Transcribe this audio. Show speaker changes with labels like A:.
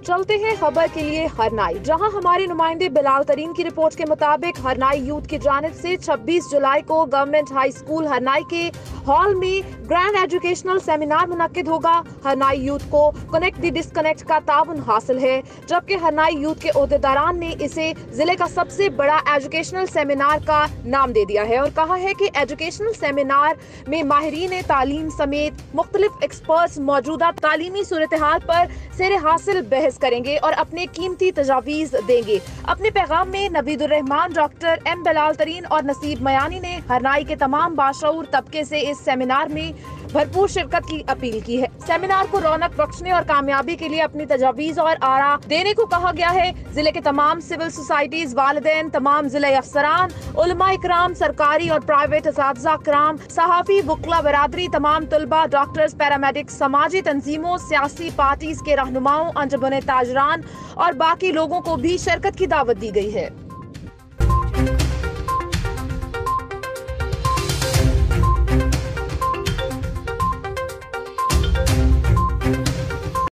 A: चलते हैं खबर के लिए हरनाई, जहां हमारे नुमाइंदे बिलाल तरीन की रिपोर्ट के मुताबिक हरनाई यूथ की जानिब से 26 जुलाई को गवर्नमेंट हाई स्कूल हरनाई के हॉल में ग्रैंड एजुकेशनल सेमिनार मुनक्किद होगा। हरनाई यूथ को कनेक्ट द डिस्कनेक्ट का ताउन हासिल है, जबकि हरनाई यूथ के ओहदेदारान ने इसे जिले का सबसे बड़ा एजुकेशनल सेमिनार का नाम दे दिया है और कहा है कि एजुकेशनल सेमिनार में माहिरीन तालीम समेत मुख्तलिफ एक्सपर्ट्स मौजूदा तालीमी सूरत हाल पर सेरे हासिल बहस करेंगे और अपने कीमती तजावीज़ देंगे। अपने पैगाम में नवीदुर रहमान, डॉक्टर एम बिलाल तरीन और नसीब मयानी ने हरनाई के तमाम बाशऊर तबके से इस सेमिनार में भरपूर शिरकत की अपील की है। सेमिनार को रौनक बख्शने और कामयाबी के लिए अपनी तजावीज़ और आरा देने को कहा गया है। जिले के तमाम सिविल सोसाइटीज, वालिदैन, तमाम जिले अफसरान, उलमा इकराम, सरकारी और प्राइवेट असातिज़ा कराम, सहाफ़ी, वकला बरादरी, तमाम तलबा, डॉक्टर्स, पैरामेडिक्स, समाजी तंजीमों, सियासी पार्टीज के रहनुमाओं, अंजुमन ताजरान और बाकी लोगों को भी शिरकत की दावत दी गई है।